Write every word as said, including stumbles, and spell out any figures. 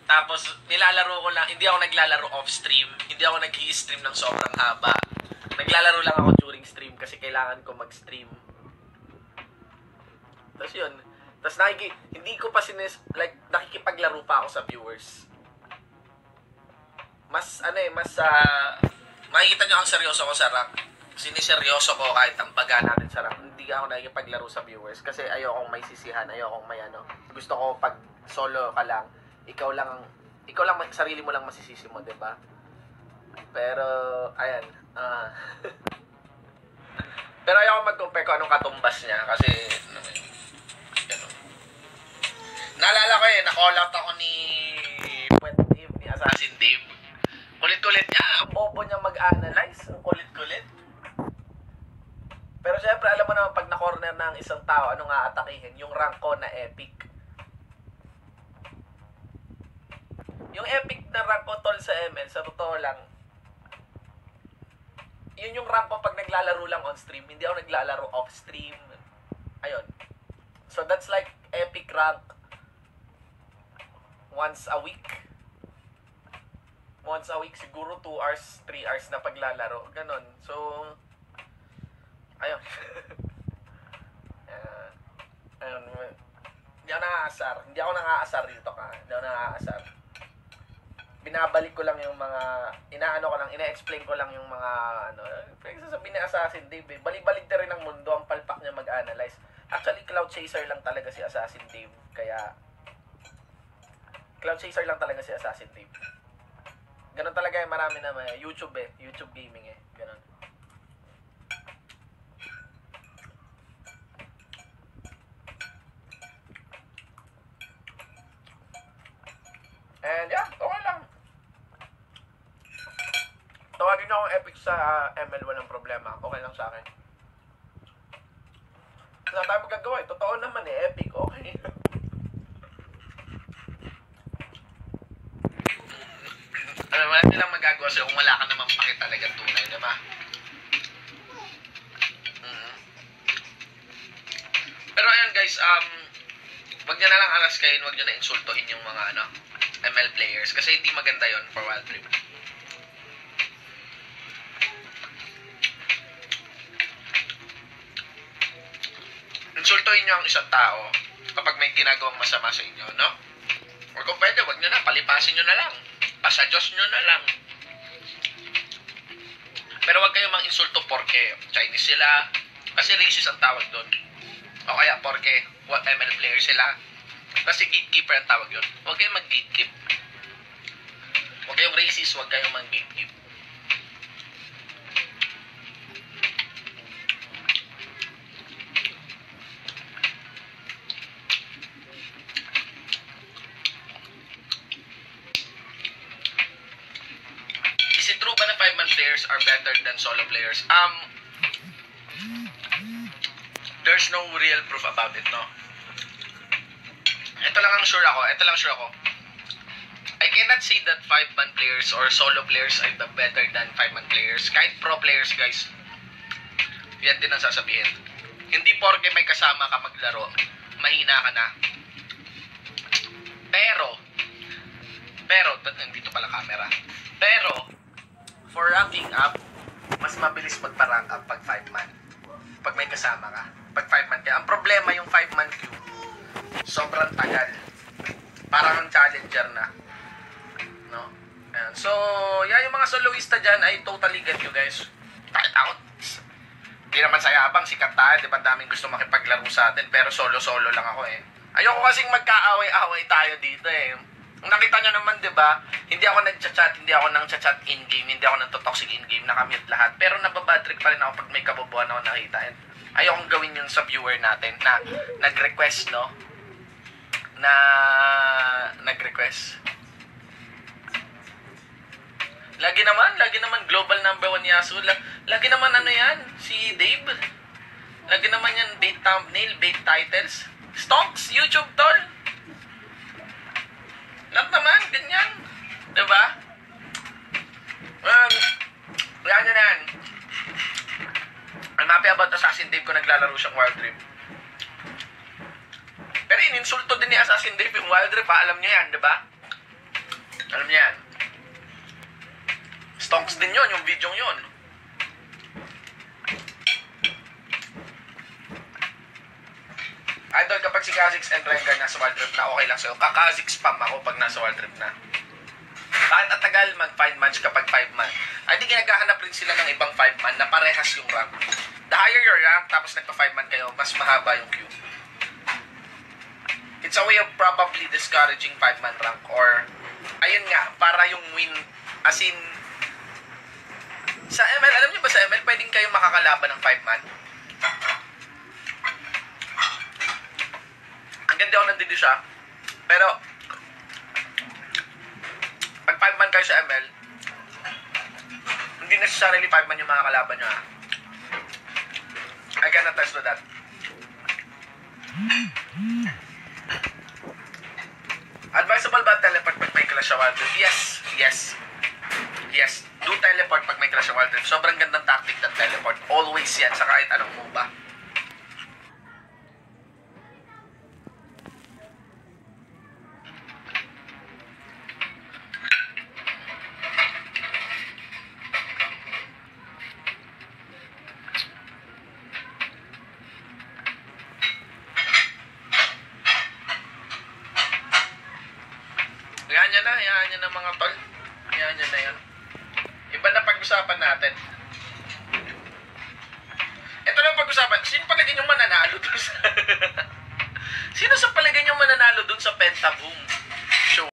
Tapos, nilalaro ko lang, hindi ako naglalaro off-stream. Hindi ako nag-i-stream ng sobrang haba. Naglalaro lang ako during stream kasi kailangan ko mag-stream. Tapos yun. Tapos nakiki, hindi ko pa sinis, like, nakikipaglaro pa ako sa viewers. Mas, ano eh, mas, uh, makikita nyo ang seryoso ko sa rank. Siniseryoso ko kahit ang baga natin sa rank. Hindi ako nakikipaglaro sa viewers kasi ayokong may sisihan, ayokong may ano. Gusto ko pag solo ka lang, ikaw lang, ikaw lang, sarili mo lang masisisi mo, diba? Pero, ayan, ah, uh, pero ayoko mag-compare kung anong katumbas niya kasi, ano yun, gano'n. Naalala ko eh, na-call out ako ni Puente Dave, ni Assassin Dave. Kulit-kulit niya, ang bobo niya mag-analyze, ang kulit-kulit. Pero syempre, alam mo naman, pag na-corner ng isang tao, anong aatakihin? Yung rank ko na epic. Yung epic na rank ko, tol, sa M L, sa totoo lang, yun yung rank ko pag naglalaro lang on stream. Hindi ako naglalaro off stream. Ayun. So, that's like epic rank once a week. Once a week, siguro two hours, three hours na paglalaro. Ganon. So, ayun. uh, ayun. Hindi ako nangaasar. Hindi ako nangaasar dito ka. Hindi ako nangaasar. Binabalik ko lang yung mga, inaano ko lang, ina-explain ko lang yung mga, ano, sasabihin ni Assassin Dave, eh. Balik-balik na rin ang mundo, ang palpak niya mag-analyze. Actually, Cloud Chaser lang talaga si Assassin Dave, kaya, Cloud Chaser lang talaga si Assassin Dave. Ganon talaga eh, marami na may YouTube eh, YouTube gaming eh, ganon. And yeah, okay lang. Tawagin niyo akong epic sa M L, walang problema. Okay lang sa akin. Wala tayo magagawa eh. Totoo naman eh, epic. Okay. Ano, wala nilang magagawa sa'yo kung wala ka naman pakit talaga tunay, diba? Mm-hmm. Pero ayun guys, um, wag nyo na lang alaskayin, wag nyo na insultuhin yung mga ano, M L players. Kasi hindi maganda yon for Wild Rift. Insultuhin nyo ang isang tao kapag may ginagawang masama sa inyo, no? O kung pwede, wag nyo na, palipasin nyo na lang. Pasadyos nyo na lang. Pero wag kayong mang insulto porke Chinese sila. Kasi racist ang tawag doon. O kaya porke M L player sila. Kasi gatekeeper ang tawag yun. Wag kayong mag-gatekeep. Wag kayong racist, wag kayong mag-gatekeep. Is it true ba na five-man players are better than solo players? Um, there's no real proof about it, no? Ito lang ang sure ako, ito lang sure ako. I cannot say that five-man players or solo players are the better than five-man players. Kahit pro players, guys, yan din ang sasabihin. Hindi porke may kasama ka maglaro, mahina ka na. Pero, pero, dito pala camera. Pero, for ranking up, mas mabilis magpa-rank up pag five-man. Pag may kasama ka. Pag five-man ka. Ang problema yung five-man queue, sobrang tagal. Parang ang challenger na. No? Ayan. So, yan yung mga soloista dyan, I totally get you guys. Kahit ako, hindi naman sayabang, sikat tayo, di ba daming gusto makipaglaro sa atin, pero solo-solo lang ako eh. Ayoko kasing magkaaway-away tayo dito eh. Nakita nyo naman, di ba? Hindi ako nag-chat, hindi ako nang chat in-game, hindi ako nang toxic in-game, nakamute lahat. Pero nababadtrick pa rin ako pag may kabobohan ako nakita. And ayokong gawin yun sa viewer natin na nag-request, no? Na nag-request. Lagi naman, lagi naman global number one Yasuo. Lagi naman ano yan, si Dave. Lagi naman yan, bait thumbnail, bait titles. Stonks, YouTube tol. Lahat naman, ganyan. Diba? Um, yan yan yan. I'm happy about Assassin Dave kung naglalaro siyang Wild Rift. Pero ininsulto din ni Assassin Dave yung Wild Rift, ha? Alam niyo yan, diba? Alam niyo yan. Stonks din yun, yung video yun. Idol, kapag si Kha'Zix and Rengar nasa wild trip na, okay lang sa'yo. Kaka-Kha'Zix spam ako pag nasa wild trip na. Kahit at tagal mag five match kapag five man. Ay, di ginagahanap rin sila ng ibang five man na parehas yung rank. The higher your rank, tapos nagpa five man kayo, mas mahaba yung queue. It's a way of probably discouraging five man rank or, ayun nga, para yung win, as in, sa M L, alam niyo ba sa M L, pwedeng kayong makakalaban ng five man? Ang ganda ako nandito siya, pero, pag five man kayo sa M L, hindi necessarily five man yung mga kalaban nyo, ha? I can attest to that. Advisable ba teleport pag may Clash of Wild Rift? Yes, yes, yes. Do teleport pag may Clash of Wild Rift. Sobrang gandang tactic ng teleport. Always yan, sa kahit anong MOBA. Hayaan nyo na, hayaan nyo na mga tol. Hayaan nyo na yan. Iba na pag-usapan natin. Ito lang pag-usapan. Sino palagay nyo mananalo dun sa... Sino sa palagay nyo mananalo dun sa Pentaboom?